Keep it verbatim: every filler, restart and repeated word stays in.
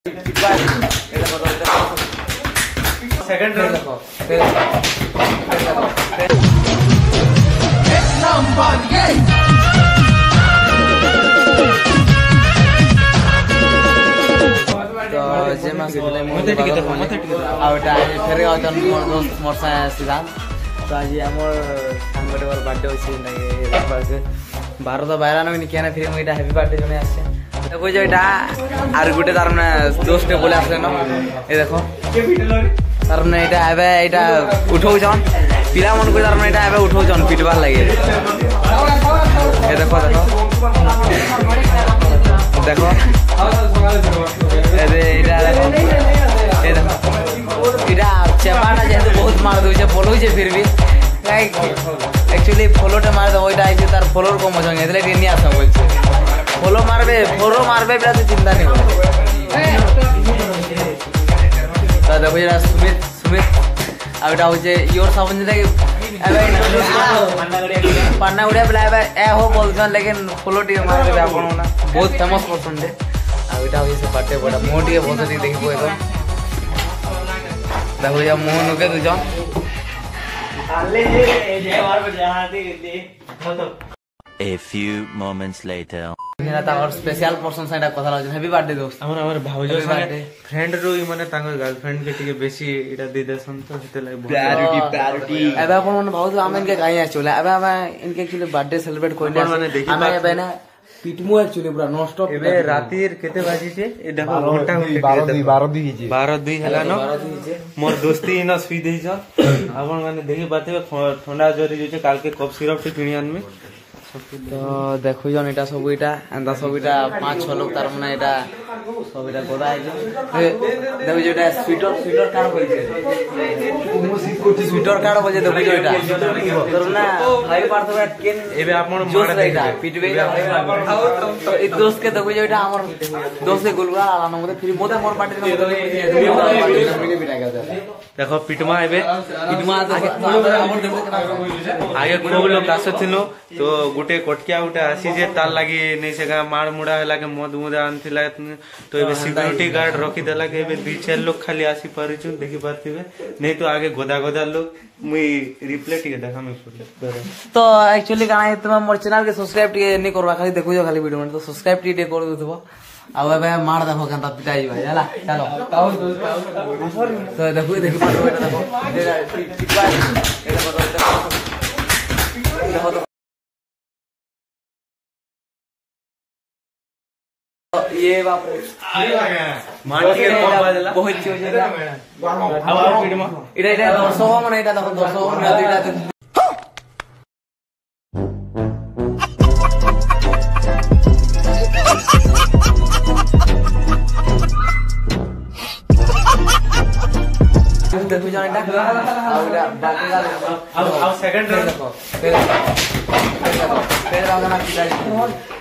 Second round देखो तो जेमा सिले मते टिके देखो मते टिके आउटा फेरे आउटन मोर दोस्त मोर सा सिद्धांत तो आज हमर सांगटे वर बर्थडे होछि नै बारसे बारह तो बारह न केना फिर मोइटा हैप्पी बर्थडे जने आछे देखो जे एटा आर गुटे तार माने दोस्त ने बोले आछे न ए देखो के भिडलो तार माने एटा एबे एटा उठौ जन पिला मन को तार माने एटा एबे उठौ जन पिटबार लागे ए देखो देखो देखो अरे एटा देखो ए देखो एटा चेपाटा जे बहुत मार दउ छे बोलउ छे फिर भी लाइक एक्चुअली फॉलोटा मार दो ओइटा आइছে तार फॉलोर को मजा एतले टेनी आसा बोलछे फॉलो मारबे फॉलो मारबे बिना तो चिंता नहीं हो तो देखो जरा सुमित सुमित आउटा हो जे योर सावन जे एबे पान्ना उड़े बला एबे ए हो बोलछन लेकिन फॉलो टी मारबे आपन ना बहुत फेमस पर्सन दे आउटा हो से बर्थडे बड़ा मोटी बहुत टी देखबो एकदम देखो या मोहन के दु जन A few moments later. मेरा तार स्पेशल पर्सन साइडा कथा लाज हैप्पी बर्थडे दोस्त हमर हमर भाउजो साथे फ्रेंड रो ई माने तांगर गर्लफ्रेंड के टिके बेसी एटा दे देसन तो हेते लाग प्यारिटी प्यारिटी एबे अपन मन भाउज आमेन के गाय चले एबे हम इनके एक्चुअली बर्थडे सेलिब्रेट कोइले माने देखि हम एबे ना पिटमु एक्चुअली पूरा नॉन स्टॉप एबे रातिर केते बाजी छे ए देखो घंटा घंटा बारह दुई बारह दुई जे बारह दुई हला न मोर दोस्ती न सुई देई छ अपन माने देखि बाते ठंडा जरी जो छे काल के कफ सिरप से पिणियान में तो देखो जन एटा सब एटा एंदा सब एटा पांच छह लोग तार माने एटा सब एटा गोदा है देखो जेटा स्वीटर स्वीटर कार होई छे स्वीटर कार बजे देखो जो एटा तर ना भाई पार तो केन एबे आपन जोश एटा पिटबे तो ए दोस्त के देखो जो एटा हमर दोस्त के गुलगुला आला न मते फिर मोते मोर पार्टी में पिटा गया देखो पिटमा एबे पिटमा आगे आगे खूब लोग आसथिनो तो गुटे कोटकिया गुटे आसी जे तार लागी नै से मार मुडा हला के मद मुदा आनथिला तो एबे सिक्योरिटी गार्ड रखी देला के एबे दो चार लोग खाली आसी परिछु देखि पाथिबे नै तो आगे गोदा गोदा लोग मुई रिप्ले टिके देखा में तो एक्चुअली गाना तुम मोर चैनल के सब्सक्राइब टिके नै करबा खाली देखु जो खाली वीडियो में तो सब्सक्राइब टिके कर देथबो अब एबे मार देखो केनता पिटाई भाई हला चलो तो देखो देखि पातो बेटा देखो एटा पिटवा एटा देखो देखो ये बाप माटी के कम बाजला बहुत चीज है अब पिटमा इडा इडा दर्शक मन इडा देखो दर्शक मन इडा देखो जान इडा आउडा बाकी का अब अब सेकंड राउंड देखो फिर फिर आगना पिटाई